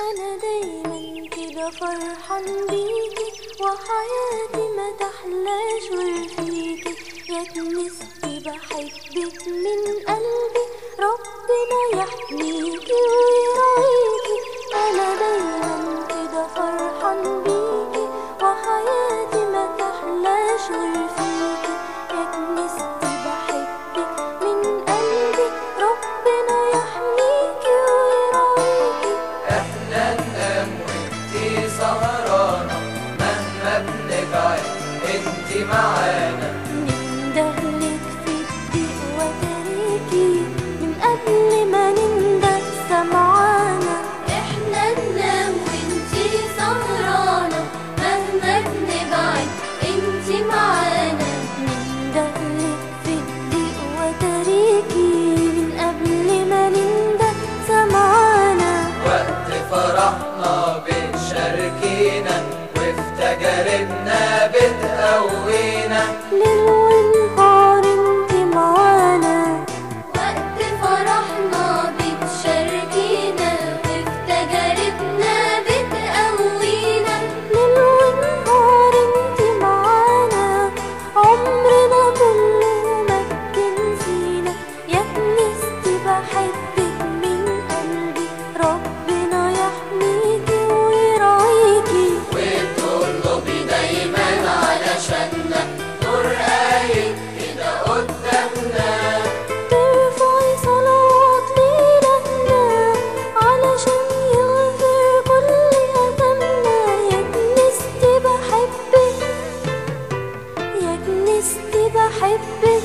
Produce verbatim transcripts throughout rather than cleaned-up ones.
أنا دايما كده فرحان بيكي، وحياتي ما تحلاش غير فيكي. يا كنيستي بحبك من قلبي، ربنا يحميكي ويراعيكي. أنا دايما كده فرحان بيكي، وحياتي ما تحلاش غير فيكي. يا كنيستي بحبك من قلبي، ربنا يحميكي ويراعيكي. احنا ننام وانتي سهرانة، مهما بنبعد انتي معانا. نندهلك في الضيق وتريكي، من قبل ما ننده سمعانا. احنا ننام وانتي سهرانة، مهما بنبعد انتي معانا. نندهلك في الضيق وتريكي، من قبل ما ننده سمعانا. وقت فرحنا بتشاركينا، وفي تجاربنا بتقوينا. ليل ونهار انتي معانا. وقت فرحنا بتشاركينا، وفي تجاربنا بتقوينا. ليل ونهار انتي معانا، عمرنا كله ما بتنسينا. يا كنيستي بحبك من قلبي، ربنا يحميكي ويراعيكي. وبتطلبي دايما علشاننا، نور قايد كده قدامنا. ترفعي صلوات لإلهنا، علشان يغفر كل أثمنا. يا كنيستي بحبك، يا كنيستي بحبك،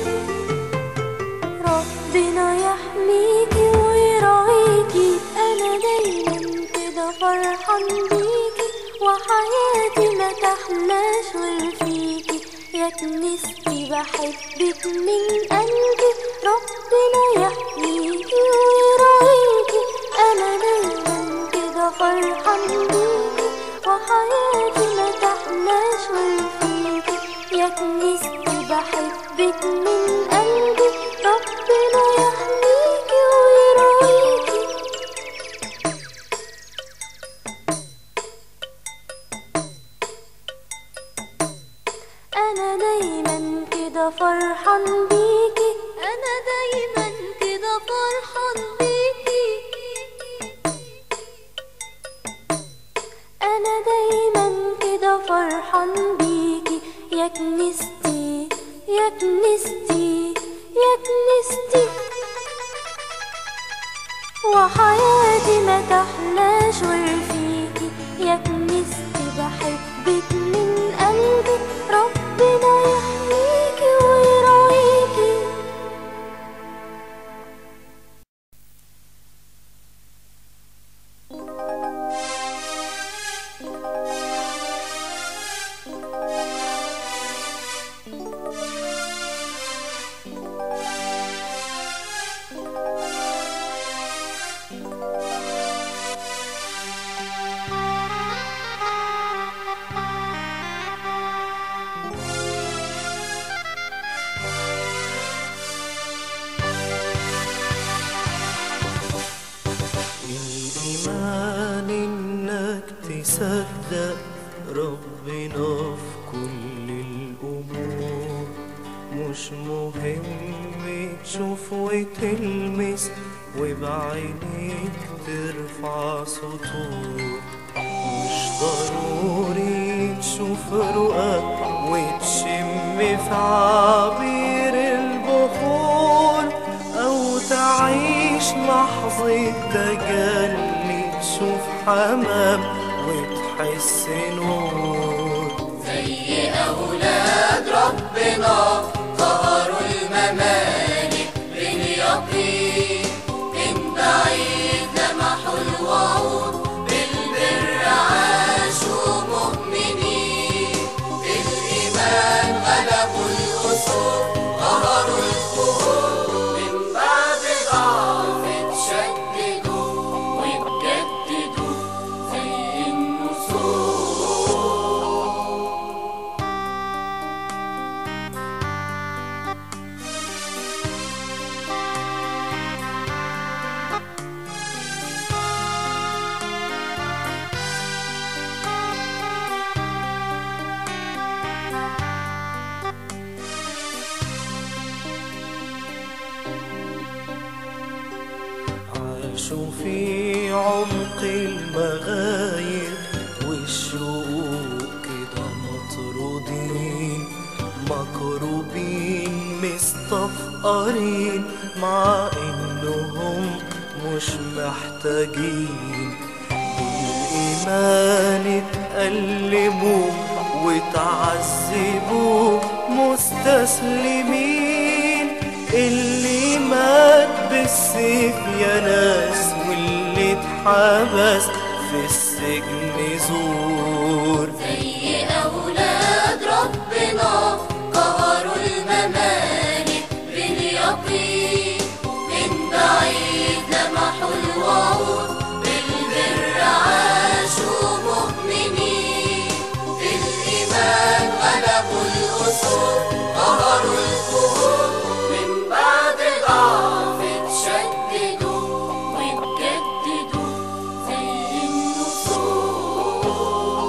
ربنا يحميكي ويراعيكي. أنا دايما كده فرحان بيكي، وحياتي ما تحلاش غير فيكي. يا كنيستي بحبك من قلبي، ربنا يحميكي ويراعيكي. أنا دايما كده فرحان بيكي، وحياتي ما تحلاش غير فيكي. يا كنيستي بحبك من قلبي، ربنا يحميكي ويراعيكي. أنا دايما كده فرحان بيكي، أنا دايما كده فرحان بيكي. أنا دايما كده فرحان بيكي. يا كنيستي، يا كنيستي، يا كنيستي، وحياتي ما تحلاش غير فيكي. يا كنيستي بحبك من قلبي، ربنا يحميكي ويراعيكي. الإيمان إنك تصدق ربنا في كل الأمور، مش مهم تشوف وتلمس وبعينيك ترفع سطور. مش ضروري تشوف رؤى وتشم في عبير البحور، أو تعيش لحظة تجلي تشوف حمام وتحس نور. زي أولاد ربنا ظهروا الممالك باليقين، من بعيد لمحوا الوعود، بالبر عاشوا مؤمنين. بالإيمان غلبوا الأسود، ظهروا الخوف، من بعد ضعف اتشددوا واتجددوا زي النسور. شوفي عمق المغايب والشوق كده مطرودين مكروبين مستفقرين مع انهم مش محتاجين بالإيمان اتألموا وتعذبوا مستسلمين اللي مات بالسيف يا ناس واللي اتحبس في السجن زور زي أولاد ربنا قهروا الممالك باليقين من بعيد لمحوا الوعود بالبر عاشوا مؤمنين بالإيمان غلبوا الأسود قهروا القهور من بعد ضعف اتشددوا واتجددوا زي النسور.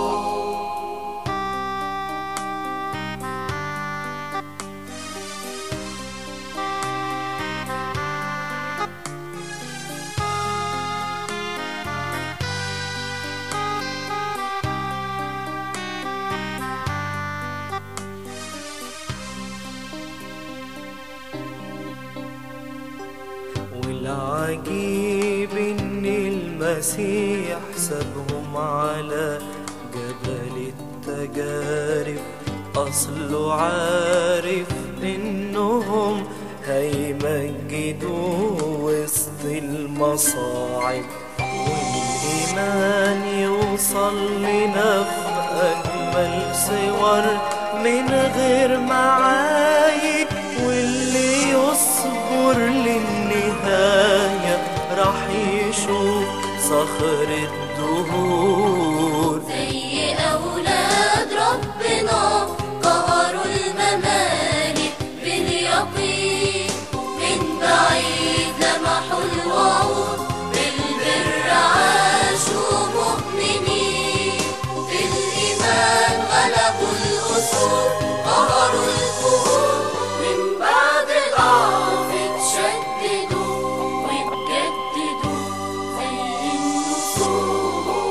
والعجيب ان المسيح سابهم على جبل التجارب اصله عارف انهم هيمجدوه وسط المصاعب والايمان يوصل لنا في اجمل صور من غير معايب واللي يصبر للنهاية راح يشوف صخر الدهور زي أولاد ربنا قهروا الممالك باليقين من بعيد لمحوا الوعود بالبر عاشوا مؤمنين بالإيمان غلبوا الأسود قهروا القهور من بعد ضعف اتشددوا واتجددوا زي النسور.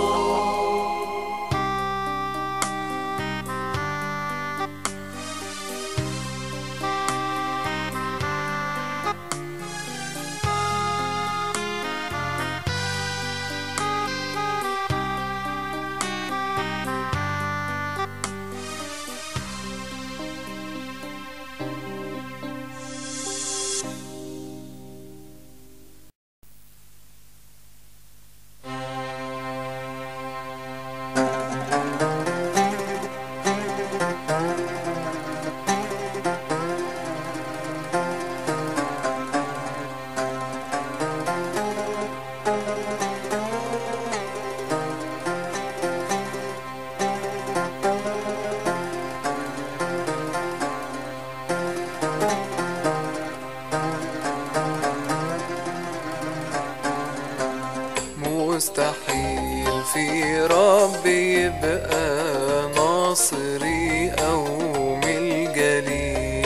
مستحيل في ربي يبقى ناصري أو ملجلي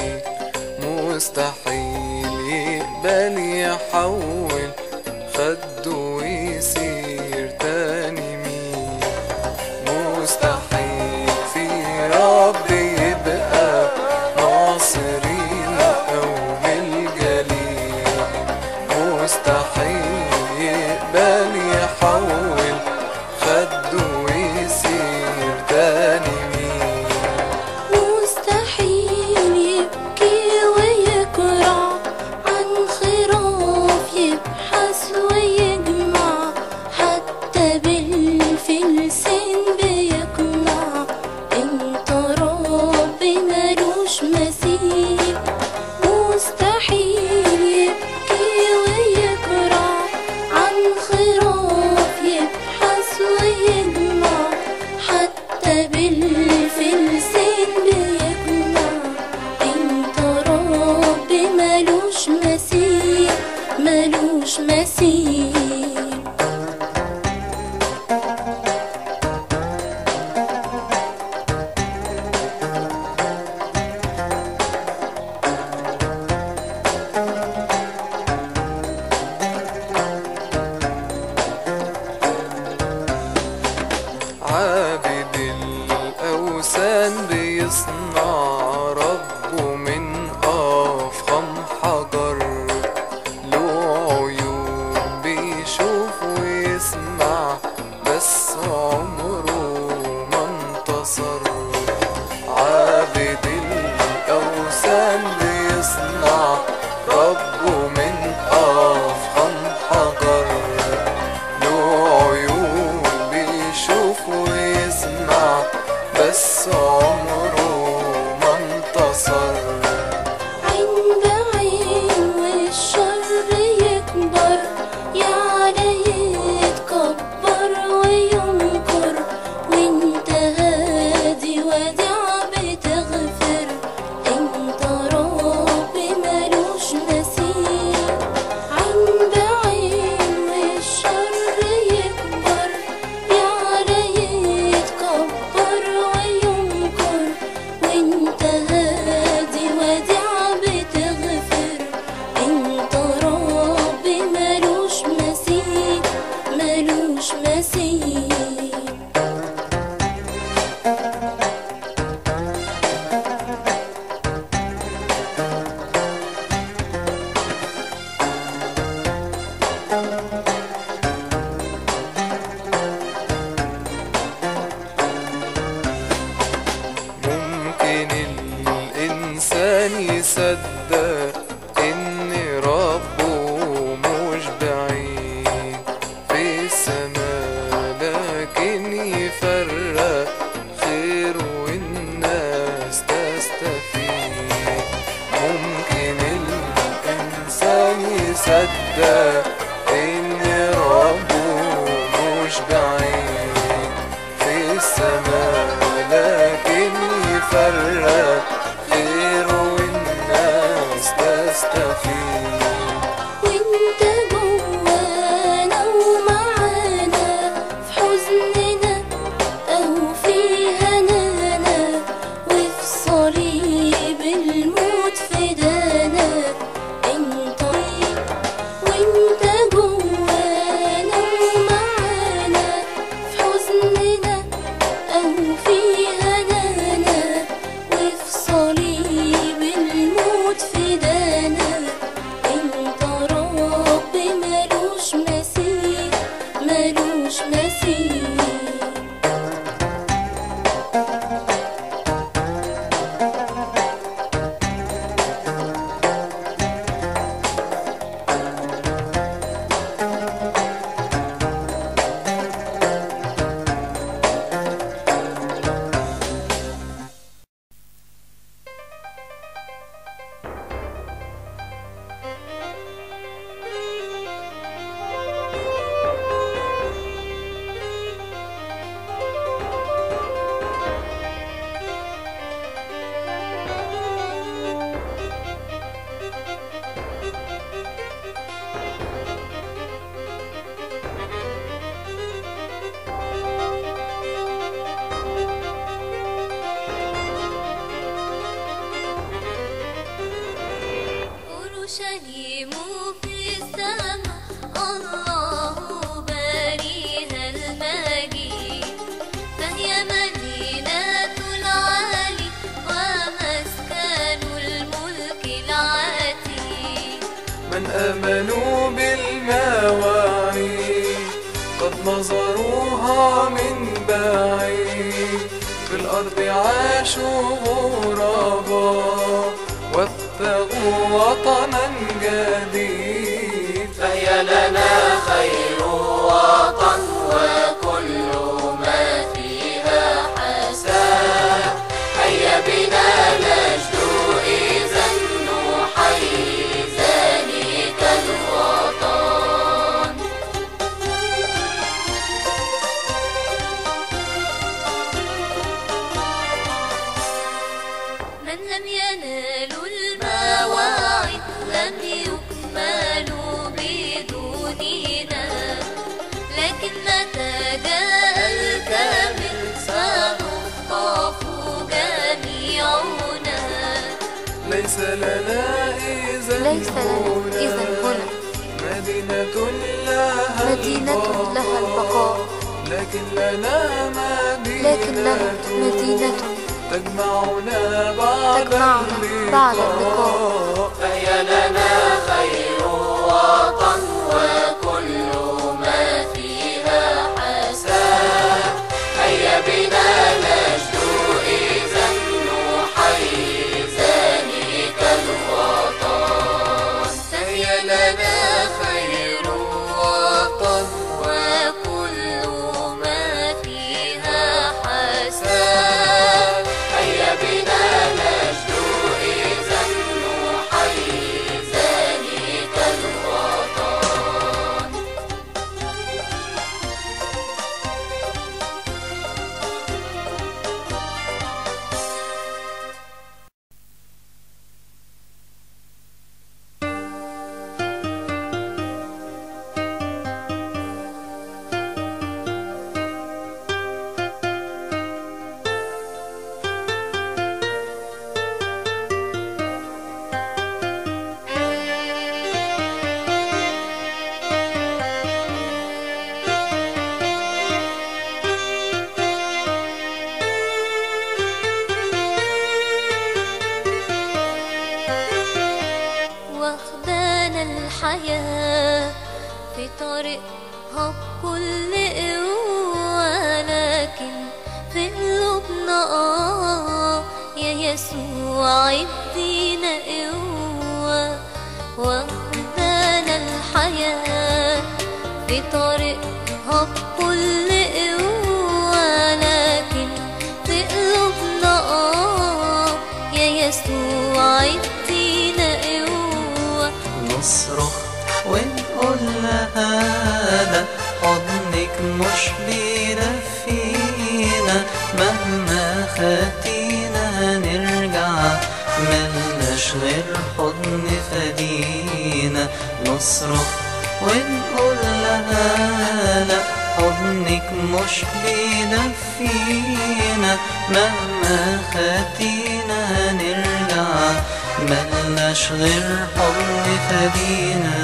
مستحيل يقبل يحول خده ويصير تاني مين مستحيل في ربي يبقى ناصري أو ملجلي مستحيل يقبل يحول خده ويصير تاني مين مستحيل يبكي ويكرع عن خراف يبحث ويجمع حتى بالفلسين بيقنع انت رب ملوش مثيل مستحيل يبكي ويكرع عن خراف يبحث ويجمع حتى بالفلسين بيجمع انت رب ملوش مثيل ملوش مثيل. مصدق إن ربه مش بعيد في السماء، لكن يفرق خيره والناس تستفيد. وانت جوانا ومعانا في حزننا أو في هنانا، وفي صليب الموت فدانا انت. وانت جوانا ومعانا في حزننا أو في هنانا، وفي صليب الموت فدانا انت رب ملوش مثيل ملوش مثيل. أورشليم في السماء الله باريها المجيد، فهي مدينة العالي ومسكن الملك العتيد. من آمنوا بالمواعيد قد نظروها من بعيد، في الأرض عاشوا غرباء وابتغوا وطنا جديد. فهي لنا خير وطن وكل ما فيها حسن، هيا بنا نجدو إذا نحيي ذلك الوطن. من لم ينالوا المواعيد لم يكملوا بدوننا، لكن متى جاء الكامل سنخطف جميعنا. ليس لنا إذا ليس لنا إذن هنا مدينة لها مدينة لها البقاء، لكن لنا مدينة لكن لنا مدينة تجمعنا بعد تجمعنا بعد اللقاء. فهي لنا خير وطن وكل ما فيها حسن، هيا بنا نجدو إذا نحيي ذلك الوطن. فهي لنا خير وطن وكل ما فيها حسن، هيا بنا نجدو إذا نحيي ذلك الوطن. واخدانا الحياة في طريقها بكل قوة، لكن في قلوبنا آه يا يسوع ادينا قوة. واخدانا الحياة في طريقها بكل قوة، لكن في قلوبنا آه يا يسوع ادينا قوة. نصرخ نصرخ ونقول لها لا، حضنك مش بيدفينا، مهما خدينا نرجع، ملناش غير حضن فدينا.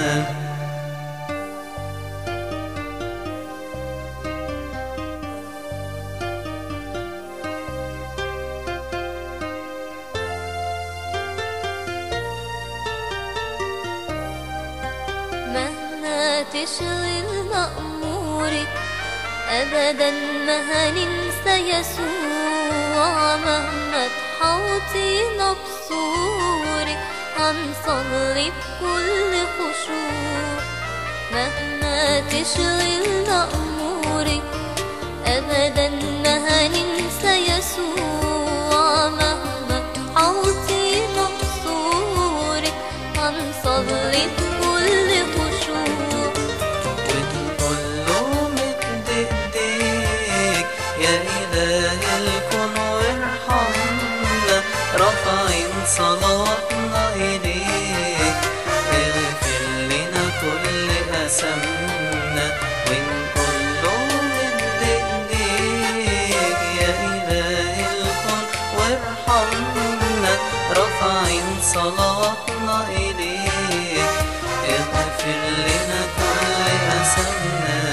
مهما تشغلنا أمورك أبدا ما هننسى يسوع، مهما تحوطينا بصورك هنصلي بكل خشوع. مهما تشغلنا أمورك أبدا ما هننسى يسوع، مهما تحوطينا بصورك هنصلي بكل خشوع. ونقول له مد ايديك يا إله الكون وارحمنا، رافعين صلواتنا إليك، اغفر لنا كل أثامنا. ونقول له مد ايديك يا إله الكون وارحمنا، رافعين صلواتنا إليك، اغفر لنا كل أثامنا.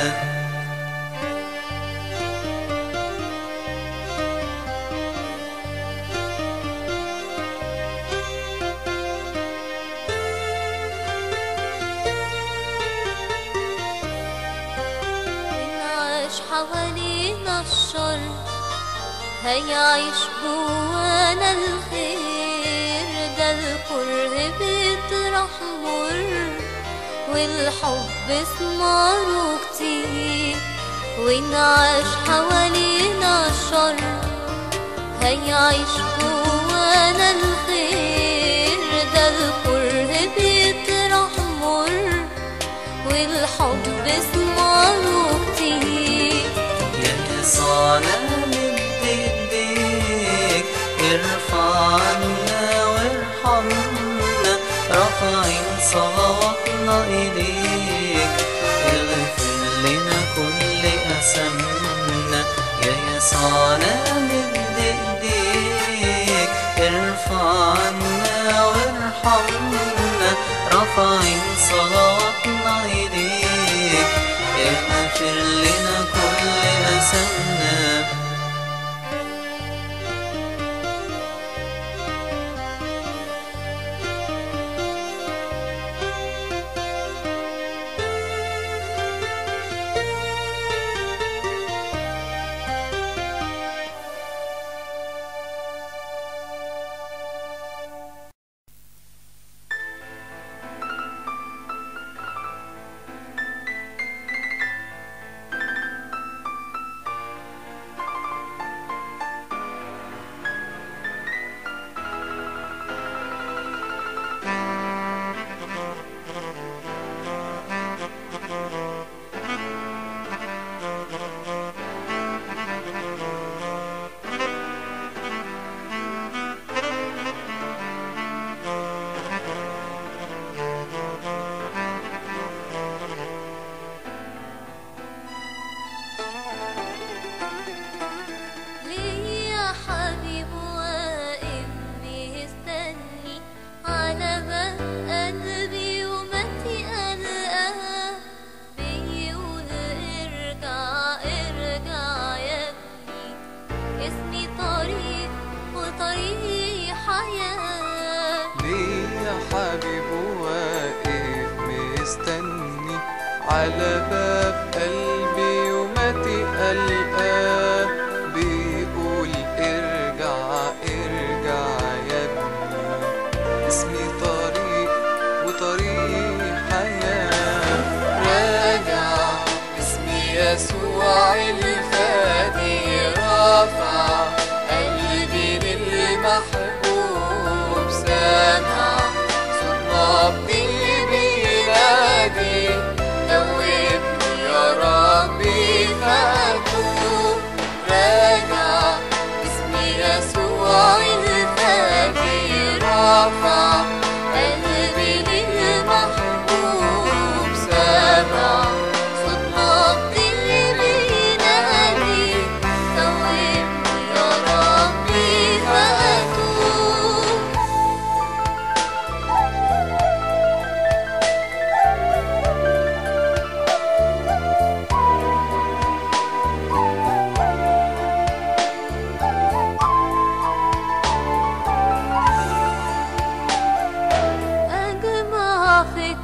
إن حوالينا الشر هيعيش جوانا الخير، ده الكره بيطرح مر والحب ثماره كتير. وإن عاش حوالينا الشر هيعيش جوانا الخير، ده الكره بيطرح مر والحب ثماره كتير. يا يسوعنا مد ايديك، ارفع عنا وارحمنا، رافعين صلواتنا إليك، اغفر لنا كل أثامنا. يا يسوعنا مد ايديك، ارفع عنا وارحمنا، رافعين صلواتنا إليك، اغفر لنا كل أثامنا. على باب قلبي يوماتي قلقان، بيقول ارجع ارجع يا ابني، اسمي طريق وطريق حياة. راجع اسمي يسوع الفادي، رافع قلبي للمحبوب، سامع صوت نبضي بينادي، توبني يا ربي فأتوب. راجع اسمي يسوع الفادي، رافع قلبي للمحبوب،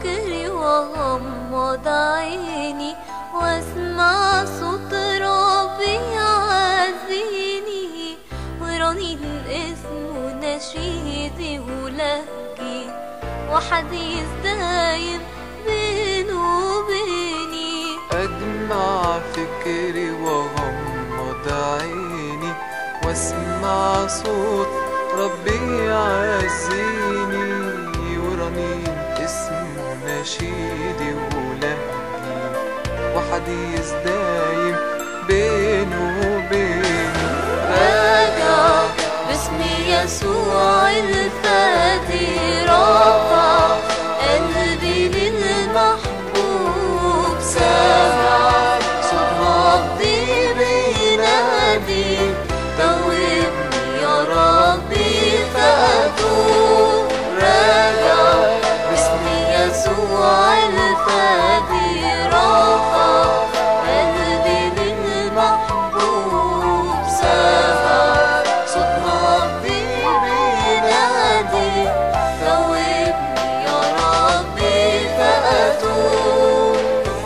فكري وغمض عيني واسمع صوت ربي يعزيني، ورنين اسمه نشيدي ولهجي وحديث دايم بينه وبيني. أجمع فكري وغمض عيني واسمع صوت ربي يعزيني، ورنين اسمه نشيدي ولهجي وحديث دايم بينه وبيني. راجع باسم يسوع الفادي، رافع قلبي للمحبوب، سامع صوت ربي بينادي، توبني يا ربي فأتوب. راجع باسم يسوع الفادي، رافع قلبي للمحبوب، سامع صوت ربي بينادي، توبني يا ربي فأتوب.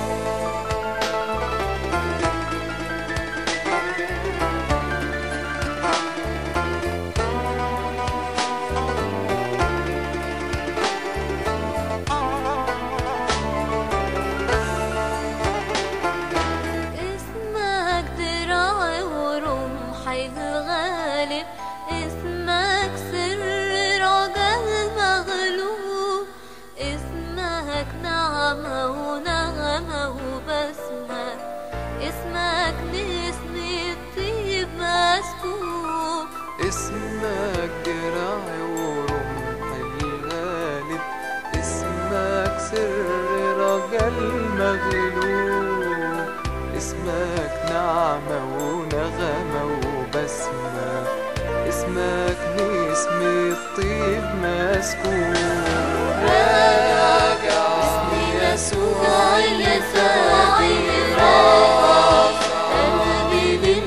اسمك دراعي ورمحي الغالب، اسمك سر رجاء المغلوب، اسمك نعمة ونغمة وبسمة، اسمك نسمة طيب مسكوب. اسمك دراعي ورمحي الغالب، اسمك سر رجا المغلوب، اسمك نعمة ونغمة وبسمة، اسمك نسمة طيب مسكوب. راجع باسم يسوع الفادي، رافع قلبي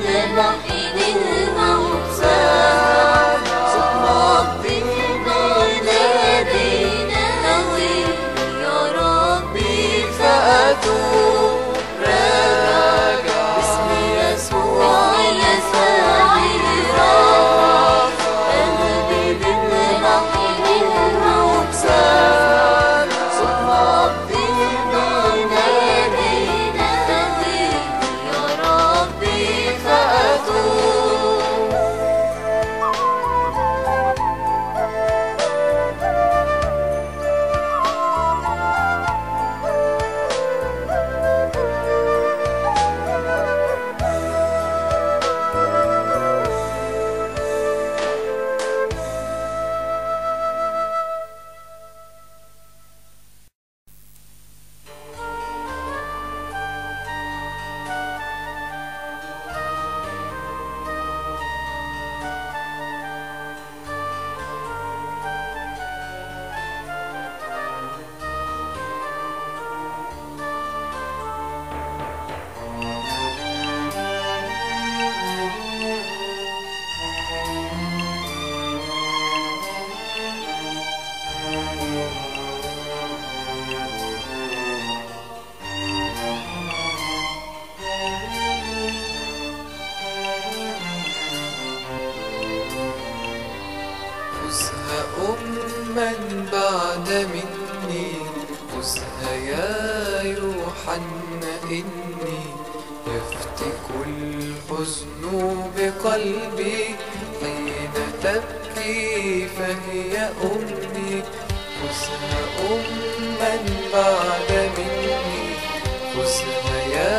للمحبوب، سامع صوت ربي بينادي، توبني يا ربي فأتوب. راجع باسم يسوع الفادي، رافع قلبي للمحبوب، سامع صوت ربي بينادي، توبني يا ربي فأتوب. خذها أما بعد مني، خذها يا يوحنا إني يفتك الحزن بقلبي، حين تبكي فهي أمي. خذها أما بعد مني، خذها يا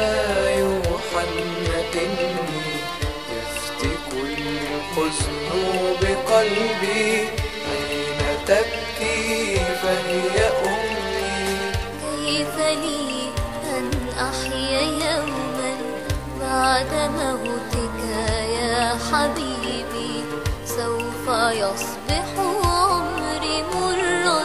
يوحنا إني يفتك الحزن بقلبي، حين تبكي فهي أمي. كيف لي أن أحيا يوما بعد موتك يا حبيبي، سوف يصبح عمري مرا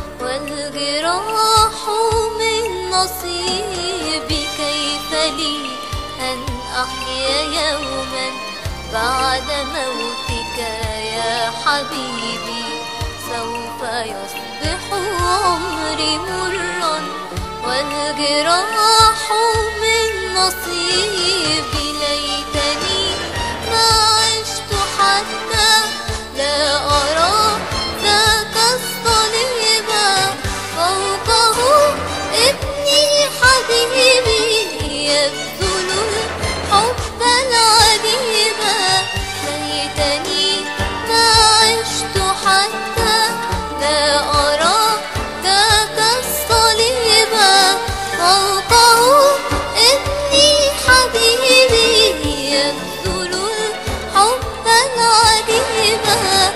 والجراح من نصيبي. كيف لي أن أحيا يوما بعد موتك يا حبيبي، سوف يصبح عمري مرا والجراح من نصيبي. ليتني ما عشت حتى لا أرى ذاك الصليب، فوقه ابني حبيبي يبذل الحب العجيب. ليتني ما عشت حتى لا أرى ذاك الصليب، فوقه ابني حبيبي يبذل الحب العجيب.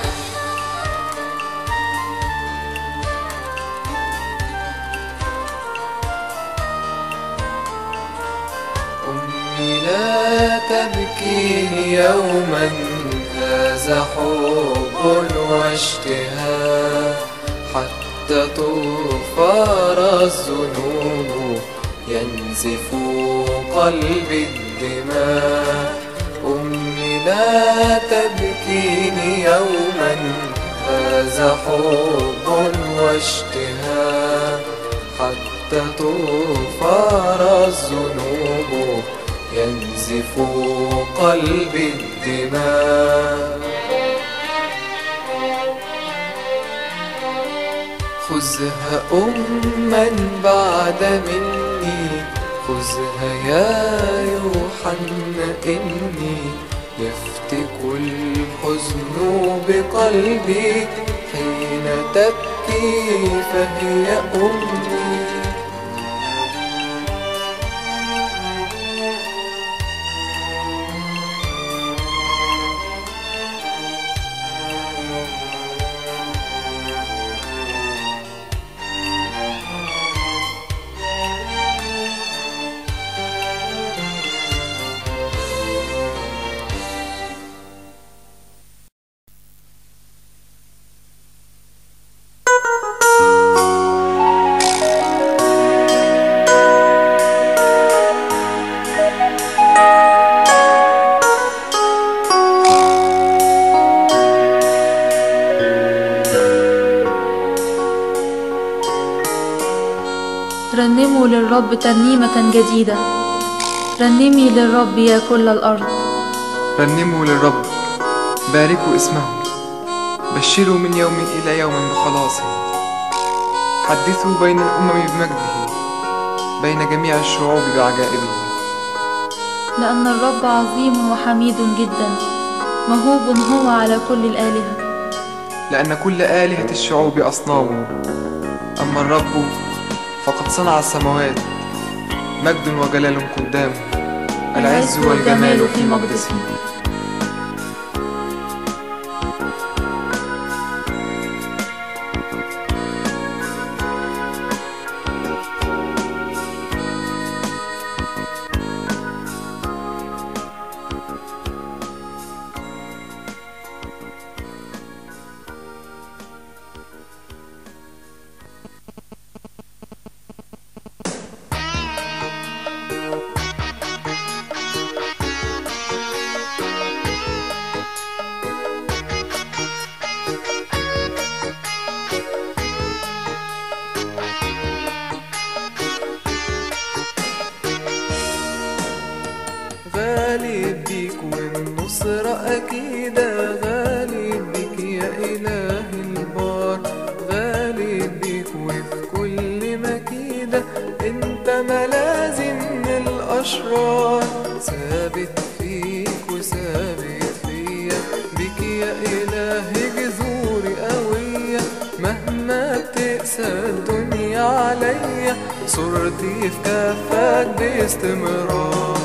أمي لا تبكيني يوما، هذا حب واشتهاء، حتى تغفر الذنوب ينزف قلبي الدماء. أمي لا تبكيني يوما، هذا حب واشتهاء، حتى تغفر الذنوب ينزف قلبي الدماء. خذها أما بعد مني، خذها يا يوحنا، إني يفتك الحزن بقلبي حين تبكي فهي أمي. رنموا للرب ترنيمة جديدة، رنمي للرب يا كل الأرض. رنموا للرب، باركوا اسمه، بشروا من يوم إلى يوم بخلاصه، حدثوا بين الأمم بمجده، بين جميع الشعوب بعجائبه. لأن الرب عظيم وحميد جدا، مهوب هو على كل الآلهة. لأن كل آلهة الشعوب أصنام، أما الرب فقد صنع السماوات، مجد وجلال قدامه، العز والجمال في مقدسه. غالب بيك والنصرة أكيدة، غالب بيك يا إله البار، غالب بيك وفي كل مكيدة، انت ملاذي من الأشرار، ثابت فيك وثابت فيا، بيك يا إلهي جذوري قوية، مهما بتقسى الدنيا عليا، صورتي في كفك باستمرار.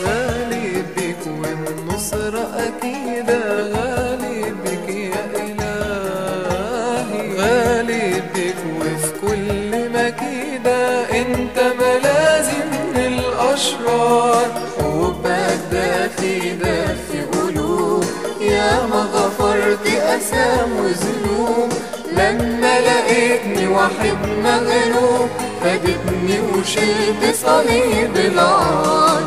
غالب بيك والنصرة أكيدة، غالب بيك يا إله آثام وذنوب، لما لقيتني واحد مغلوب فادتني وشلت صليب العار.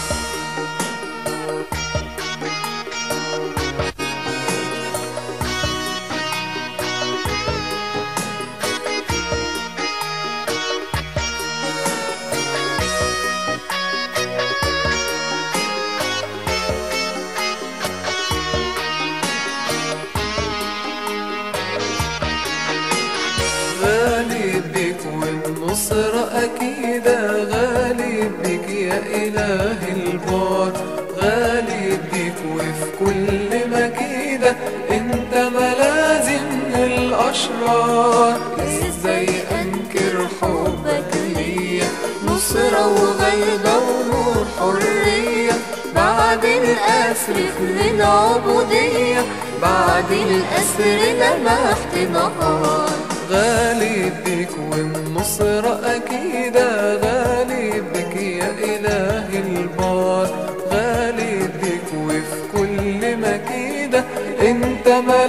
غالب بيك والنصرة أكيدة، غالب بيك يا إله البار، غالب بيك وفي كل مكيدة انت ملازم للأشرار. ازاي أنكر حبك ليا، نصرة وغلبة ونور حرية، بعد الأسر في العبودية، بعد الأسر لمحت نهار. غالب بيك والنصرة أكيدة، غالب بيك يا إله البار، غالب بيك وفي كل مكيدة انت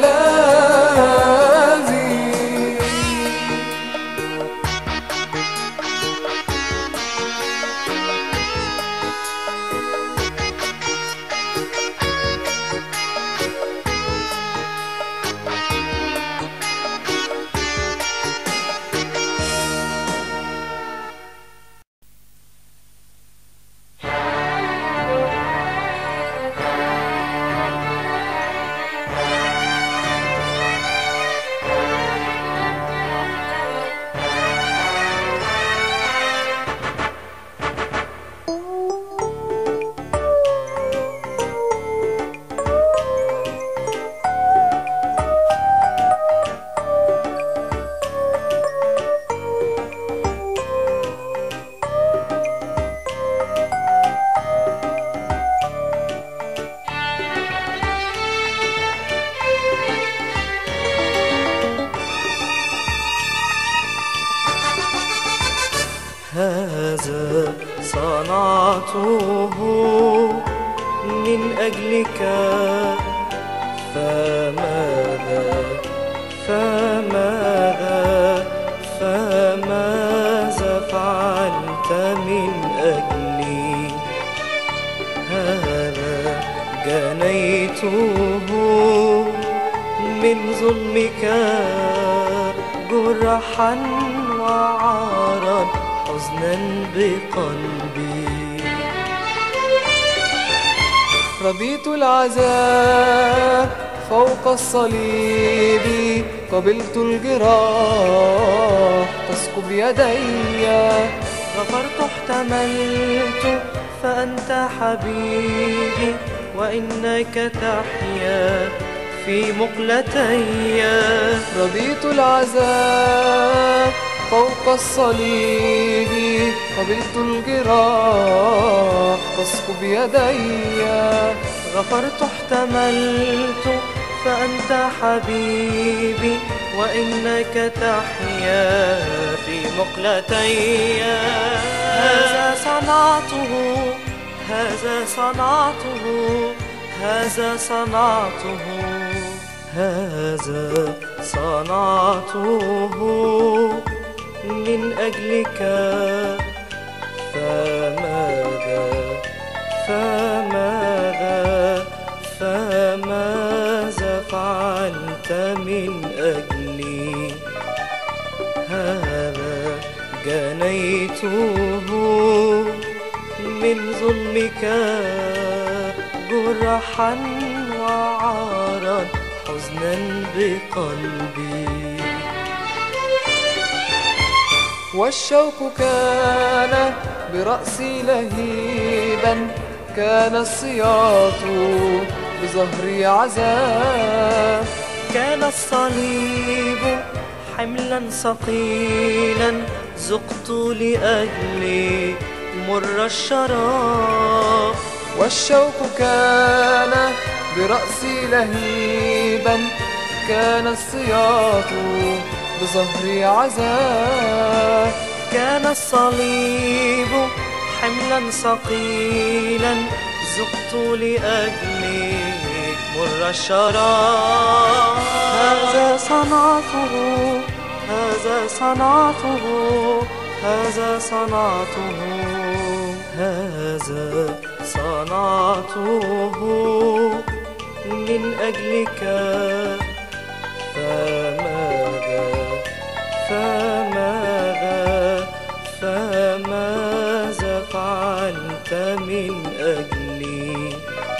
ملاذي. هذا صنعته من أجلك، فماذا فماذا فماذا فعلت من أجلي؟ هذا جنيته من ظلمك، جرحا وعارا حزنا بقلبي. رضيت العذاب فوق الصليب، قبلت الجراح تسكب يدي، غفرت احتملت فأنت حبيبي، وإنك تحيا في مقلتي. رضيت العذاب فوق الصليب، قبلت الجراح تسكب يدي، غفرت احتملت فأنت حبيبي، وإنك تحيا في مقلتي. هذا صنعته هذا صنعته هذا صنعته هذا صنعته من أجلك، فماذا فماذا فماذا فعلت من أجلي؟ هذا جنيته من ظلمك، جرحا وعارا حزنا بقلبي. والشوك كان برأسي لهيبا، كان السياط بظهري عذاب، كان الصليب حملا ثقيلا، ذقت لأجلي مر الشراب. والشوك كان برأسي لهيبا، كان السياط بظهري عذاب، كان الصليب حملا ثقيلا، ذقت لأجلي مر الشراب. هذا صنعته هذا صنعته هذا صنعته هذا صنعته من أجلك. فماذا فماذا فماذا فعلت من أجلي؟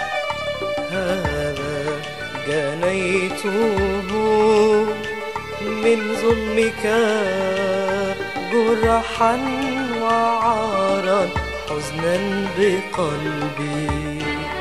هذا جنيته من ظلمك جرحا وعارا حزنا بقلبي.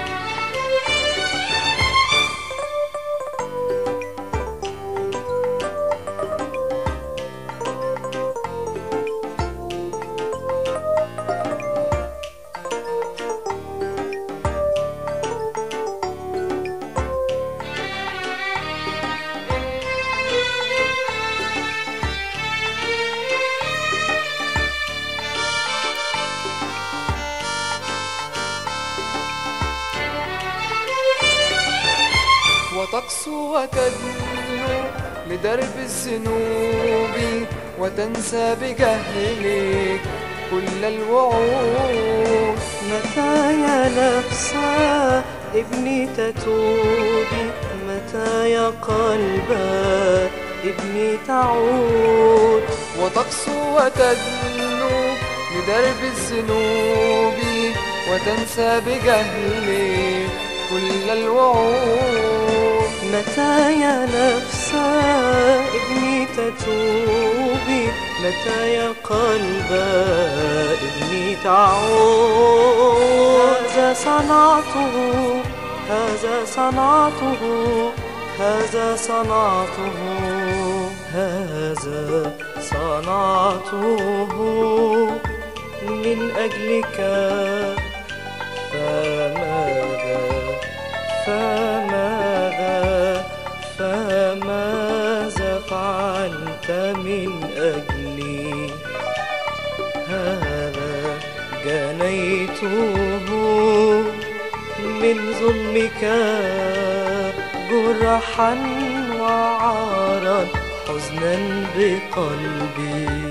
وتقسو وتدنو لدرب الذنوب وتنسى بجهلك كل الوعود. متى يا نفسا ابني تتوبي؟ متى يا قلبا ابني تعود؟ وتقسو وتدنو لدرب الذنوب وتنسى بجهلك كل الوعود. متى يا نفسا ابني تتوبي؟ متى يا قلبا ابني تعود؟ هذا صنعته هذا صنعته هذا صنعته هذا صنعته من أجلك. فماذا فماذا فماذا فعلت من أجلي؟ هذا جنيته من ظلمك جرحا وعارا حزنا بقلبي.